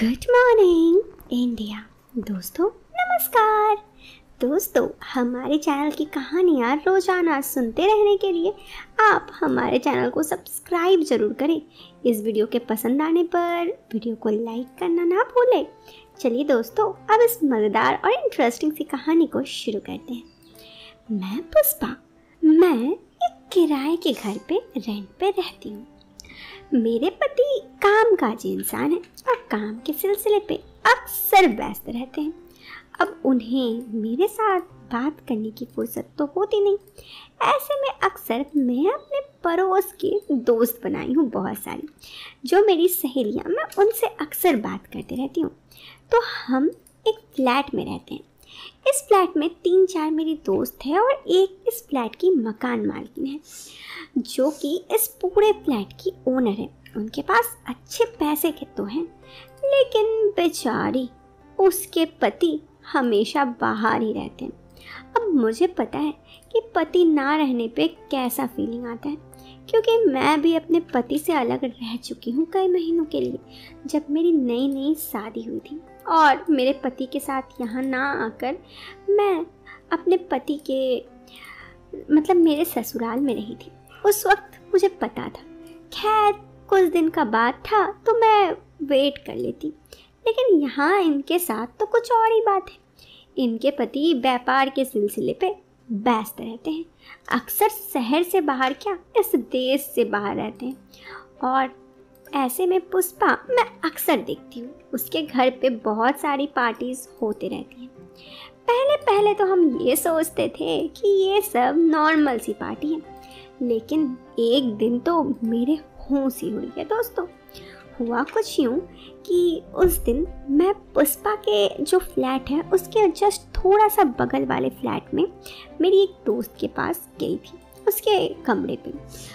Good morning India. दोस्तों नमस्कार। दोस्तों हमारे चैनल की कहानियाँ रोजाना सुनते रहने के लिए आप हमारे चैनल को सब्सक्राइब जरूर करें। इस वीडियो के पसंद आने पर वीडियो को लाइक करना ना भूलें। चलिए दोस्तों अब इस मज़ेदार और इंटरेस्टिंग सी कहानी को शुरू करते हैं। मैं पुष्पा, मैं एक किराए के घर पे रेंट पे रहती हूँ। मेरे पति कामकाजी इंसान है और काम के सिलसिले पे अक्सर व्यस्त रहते हैं। अब उन्हें मेरे साथ बात करने की फुर्सत तो होती नहीं। ऐसे में अक्सर मैं अपने पड़ोस के दोस्त बनाई हूँ बहुत सारी, जो मेरी सहेलियाँ, मैं उनसे अक्सर बात करती रहती हूँ। तो हम एक फ्लैट में रहते हैं। इस फ्लैट में 3-4 मेरी दोस्त है और एक इस फ्लैट की मकान मालकिन है, जो कि इस पूरे फ्लैट की ओनर है। उनके पास अच्छे पैसे के तो हैं, लेकिन बेचारी उसके पति हमेशा बाहर ही रहते हैं। अब मुझे पता है कि पति ना रहने पे कैसा फीलिंग आता है, क्योंकि मैं भी अपने पति से अलग रह चुकी हूँ कई महीनों के लिए। जब मेरी नई नई शादी हुई थी और मेरे पति के साथ यहाँ ना आकर मैं अपने पति के मेरे ससुराल में रही थी, उस वक्त मुझे पता था। खैर कुछ दिन का बात था तो मैं वेट कर लेती, लेकिन यहाँ इनके साथ तो कुछ और ही बात है। इनके पति व्यापार के सिलसिले पे व्यस्त रहते हैं, अक्सर शहर से बाहर क्या इस देश से बाहर रहते हैं। और ऐसे में पुष्पा मैं अक्सर देखती हूँ, उसके घर पे बहुत सारी पार्टीज होते रहती हैं। पहले पहले तो हम ये सोचते थे कि ये सब नॉर्मल सी पार्टी है, लेकिन एक दिन तो मेरे होश ही उड़ गया। दोस्तों हुआ कुछ यूँ कि उस दिन मैं पुष्पा के जो फ्लैट है उसके जस्ट थोड़ा सा बगल वाले फ्लैट में मेरी एक दोस्त के पास गई थी, उसके कमरे पे।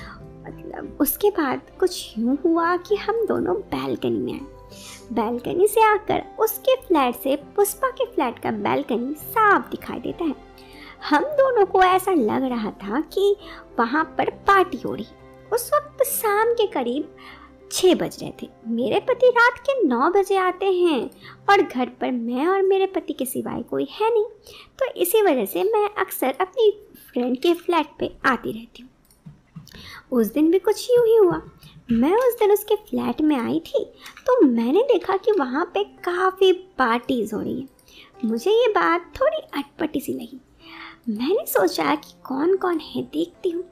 उसके बाद कुछ यूँ हुआ कि हम दोनों बैल्कनी में आए। बैल्कनी से आकर उसके फ्लैट से पुष्पा के फ्लैट का बैल्कनी साफ दिखाई देता है। हम दोनों को ऐसा लग रहा था कि वहाँ पर पार्टी हो रही। उस वक्त शाम के करीब 6 बज रहे थे। मेरे पति रात के 9 बजे आते हैं और घर पर मैं और मेरे पति के सिवाय कोई है नहीं, तो इसी वजह से मैं अक्सर अपनी फ्रेंड के फ्लैट पे आती रहती हूँ। उस दिन भी कुछ यूँ ही हुआ। मैं उस दिन उसके फ्लैट में आई थी तो मैंने देखा कि वहाँ पे काफ़ी पार्टीज हो रही है। मुझे ये बात थोड़ी अटपटी सी लगी। मैंने सोचा कि कौन कौन है देखती हूँ।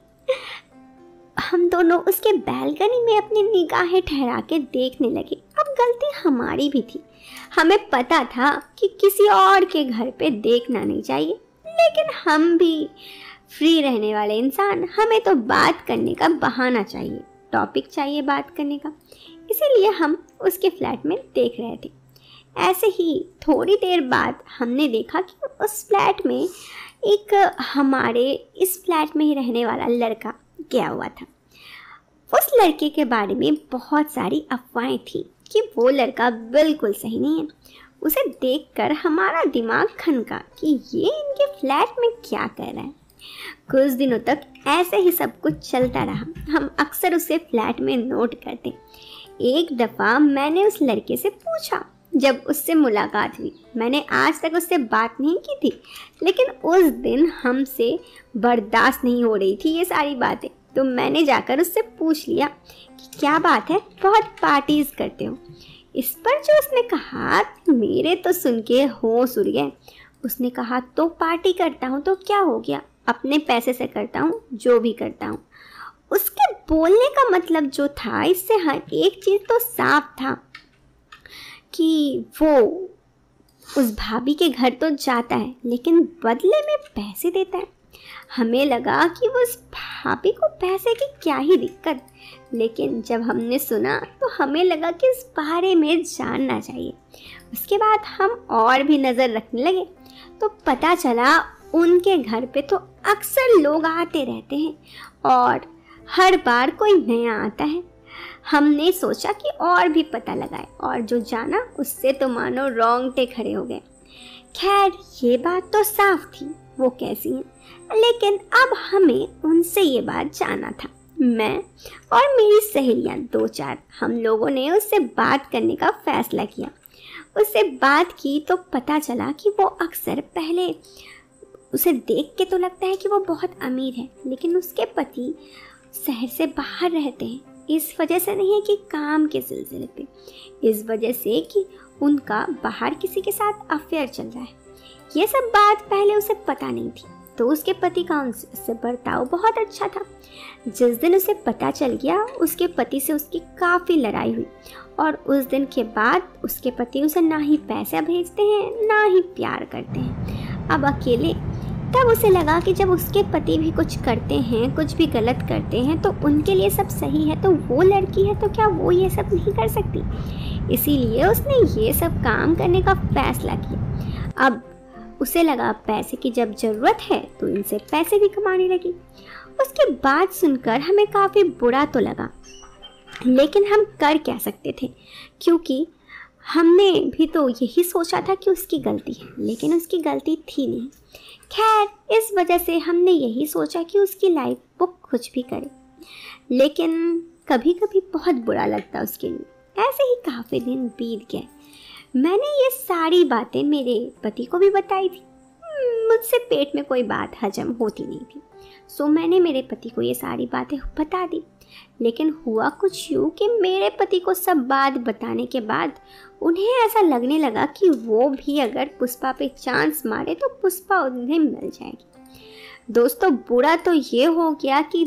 हम दोनों उसके बैल्कनी में अपनी निगाहें ठहरा के देखने लगे। अब गलती हमारी भी थी। हमें पता था कि किसी और के घर पे देखना नहीं चाहिए, लेकिन हम भी फ्री रहने वाले इंसान, हमें तो बात करने का बहाना चाहिए, टॉपिक चाहिए बात करने का। इसीलिए हम उसके फ्लैट में देख रहे थे। ऐसे ही थोड़ी देर बाद हमने देखा कि उस फ्लैट में एक हमारे इस फ्लैट में ही रहने वाला लड़का गया हुआ था। उस लड़के के बारे में बहुत सारी अफवाहें थी कि वो लड़का बिल्कुल सही नहीं है। उसे देखकर हमारा दिमाग खनका कि ये इनके फ्लैट में क्या कर रहा है। कुछ दिनों तक ऐसे ही सब कुछ चलता रहा। हम अक्सर उसे फ्लैट में नोट करते। एक दफ़ा मैंने उस लड़के से पूछा, जब उससे मुलाकात हुई, मैंने आज तक उससे बात नहीं की थी, लेकिन उस दिन हमसे बर्दाश्त नहीं हो रही थी ये सारी बातें, तो मैंने जाकर उससे पूछ लिया कि क्या बात है, बहुत पार्टीज करते हो। इस पर जो उसने कहा, मेरे तो सुन के होश उड़ गए। उसने कहा तो पार्टी करता हूँ तो क्या हो गया, अपने पैसे से करता हूँ, जो भी करता हूँ। उसके बोलने का मतलब जो था, इससे हर एक चीज़ तो साफ था कि वो उस भाभी के घर तो जाता है, लेकिन बदले में पैसे देता है। हमें लगा कि वो उस भाभी को पैसे की क्या ही दिक्कत, लेकिन जब हमने सुना तो हमें लगा कि इस बारे में जानना चाहिए। उसके बाद हम और भी नज़र रखने लगे तो पता चला उनके घर पे तो अक्सर लोग आते रहते हैं और हर बार कोई नया आता है। हमने सोचा कि और भी पता लगाए, और जो जाना उससे तो मानो रोंगटे खड़े हो गए। खैर ये बात तो साफ थी वो कैसी हैं, लेकिन अब हमें उनसे ये बात जानना था। मैं और मेरी सहेलियां 2-4 हम लोगों ने उससे बात करने का फैसला किया। उससे बात की तो पता चला कि वो अक्सर पहले उसे देख के तो लगता है कि वो बहुत अमीर है, लेकिन उसके पति शहर से बाहर रहते हैं। इस वजह से नहीं है कि काम के सिलसिले पे, इस वजह से कि उनका बाहर किसी के साथ अफेयर चल रहा है। ये सब बात पहले उसे पता नहीं थी, तो उसके पति का उससे बर्ताव बहुत अच्छा था। जिस दिन उसे पता चल गया, उसके पति से उसकी काफ़ी लड़ाई हुई और उस दिन के बाद उसके पति उसे ना ही पैसे भेजते हैं ना ही प्यार करते हैं, अब अकेले। तब उसे लगा कि जब उसके पति भी कुछ करते हैं, कुछ भी गलत करते हैं, तो उनके लिए सब सही है, तो वो लड़की है तो क्या वो ये सब नहीं कर सकती? इसीलिए उसने ये सब काम करने का फैसला किया। अब उसे लगा पैसे की जब ज़रूरत है तो इनसे पैसे भी कमाने लगी। उसकी बात सुनकर हमें काफ़ी बुरा तो लगा, लेकिन हम कर क्या सकते थे, क्योंकि हमने भी तो यही सोचा था कि उसकी गलती है, लेकिन उसकी गलती थी नहीं। खैर, इस वजह से हमने यही सोचा कि उसकी लाइफ वो कुछ भी करे, लेकिन कभी कभी बहुत बुरा लगता उसके लिए। ऐसे ही काफ़ी दिन बीत गए। मैंने ये सारी बातें मेरे पति को भी बताई थी। मुझसे पेट में कोई बात हजम होती नहीं थी, सो मैंने मेरे पति को ये सारी बातें बता दी। लेकिन हुआ कुछ यूँ कि मेरे पति को सब बात बताने के बाद उन्हें ऐसा लगने लगा कि वो भी अगर पुष्पा पे चांस मारे तो पुष्पा उन्हें मिल जाएगी। दोस्तों, बुरा तो ये हो गया कि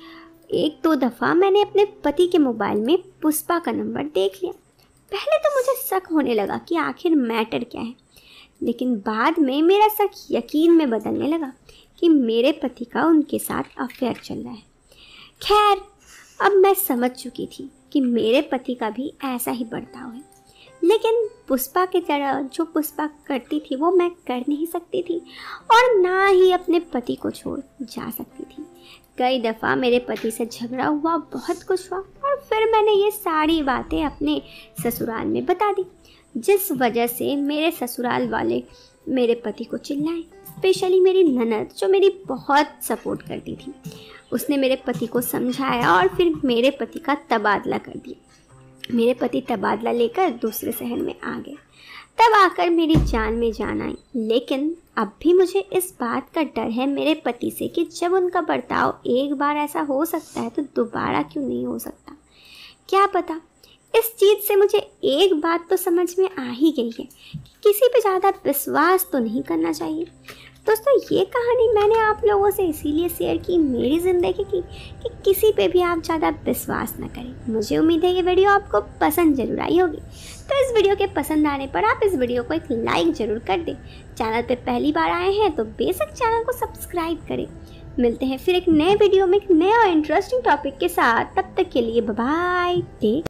एक दो दफ़ा मैंने अपने पति के मोबाइल में पुष्पा का नंबर देख लिया। पहले तो मुझे शक होने लगा कि आखिर मैटर क्या है, लेकिन बाद में मेरा शक यकीन में बदलने लगा कि मेरे पति का उनके साथ अफेयर चल रहा है। खैर, अब मैं समझ चुकी थी कि मेरे पति का भी ऐसा ही बर्ताव है, लेकिन पुष्पा की तरह जो पुष्पा करती थी वो मैं कर नहीं सकती थी और ना ही अपने पति को छोड़ जा सकती थी। कई दफ़ा मेरे पति से झगड़ा हुआ, बहुत कुछ हुआ, और फिर मैंने ये सारी बातें अपने ससुराल में बता दी, जिस वजह से मेरे ससुराल वाले मेरे पति को चिल्लाए। स्पेशली मेरी ननद, जो मेरी बहुत सपोर्ट करती थी, उसने मेरे पति को समझाया और फिर मेरे पति का तबादला कर दिया। मेरे पति तबादला लेकर दूसरे शहर में आ गए। तब आकर मेरी जान में जान आई, लेकिन अब भी मुझे इस बात का डर है मेरे पति से कि जब उनका बर्ताव एक बार ऐसा हो सकता है तो दोबारा क्यों नहीं हो सकता। क्या पता। इस चीज़ से मुझे एक बात तो समझ में आ ही गई है कि किसी पे ज़्यादा विश्वास तो नहीं करना चाहिए। दोस्तों, ये कहानी मैंने आप लोगों से इसीलिए शेयर की मेरी ज़िंदगी की कि किसी पे भी आप ज़्यादा विश्वास ना करें। मुझे उम्मीद है ये वीडियो आपको पसंद जरूर आई होगी, तो इस वीडियो के पसंद आने पर आप इस वीडियो को एक लाइक ज़रूर कर दें। चैनल पे पहली बार आए हैं तो बेशक चैनल को सब्सक्राइब करें। मिलते हैं फिर एक नए वीडियो में एक नए और इंटरेस्टिंग टॉपिक के साथ। तब तक के लिए बाय बाय।